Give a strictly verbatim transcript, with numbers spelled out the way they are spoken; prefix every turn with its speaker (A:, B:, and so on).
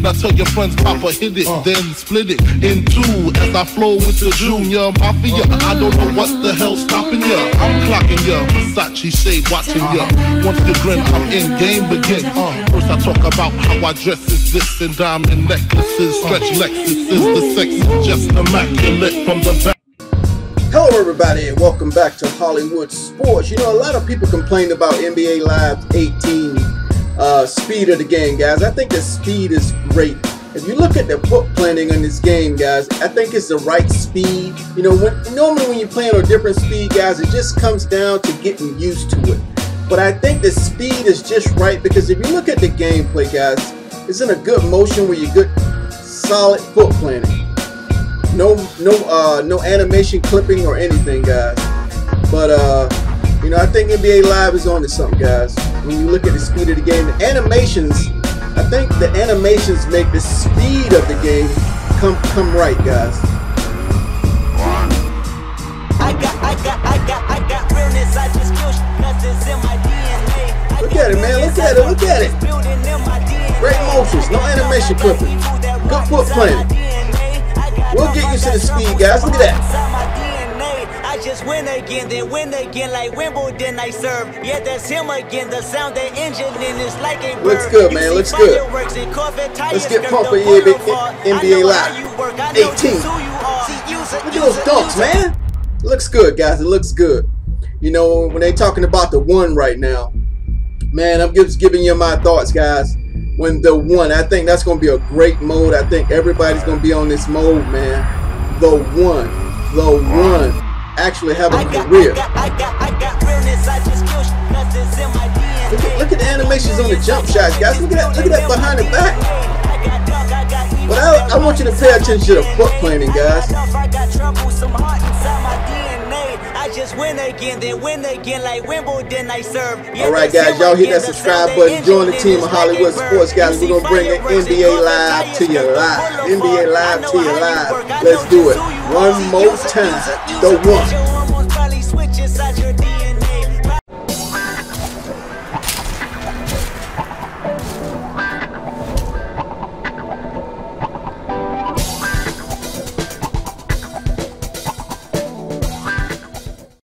A: Now tell your friends, Papa hit it, uh. then split it in two as I flow with the Junior Mafia. Uh. I don't know what the hell's stopping ya. I'm clocking ya, Versace shade watching ya. Once you grin, I'm in, game begin. Uh. First I talk about how I dress is this and diamond necklaces, stretch Lexus is the sex is just immaculate from the back.
B: Hello everybody and welcome back to Hollywood Sports. You know, a lot of people complain about N B A Live eighteen uh, speed of the game, guys. I think the speed is great. If you look at the foot planning on this game, guys, I think it's the right speed. You know, when, normally when you're playing on different speed, guys, it just comes down to getting used to it. But I think the speed is just right because if you look at the gameplay, guys, it's in a good motion where you good, solid foot planning. No, no, uh, no animation clipping or anything, guys. But uh, you know, I think N B A Live is on to something, guys. When you look at the speed of the game, the animations, I think the animations make the speed of the game come come right, guys.
C: I got, I got, I got, I got realness. I just feel nothing's in my D N A.
B: Look at it, man. Look at it. Look at it. Great motions, no animation clipping. Good foot planning. We'll get used to the speed, guys. Look at that.
C: I just win again, then win again like Wimbledon I serve. Yeah, that's him again. The sound the engine in is like a bird.
B: Looks good, man. Looks good. Let's get pumped for N B A Live eighteen. Look at those dunks, man. Looks good, guys. It looks good. You know, when they talking about the one right now, man, I'm just giving you my thoughts, guys. When the one, I think that's going to be a great mode. I think everybody's going to be on this mode, man. The one, the one, actually have a career. Look at, look at the animations on the jump shots, guys. Look at that, look at that behind the back. But I, I want you to pay attention to the foot planning, guys.
C: Just win again, then win again like Wimbledon I serve.
B: Alright guys, y'all hit that subscribe button, join the team of Hollywood Sports, guys. We're gonna bring the N B A Live to your live. N B A Live to your live. Let's do it. One more time. The one.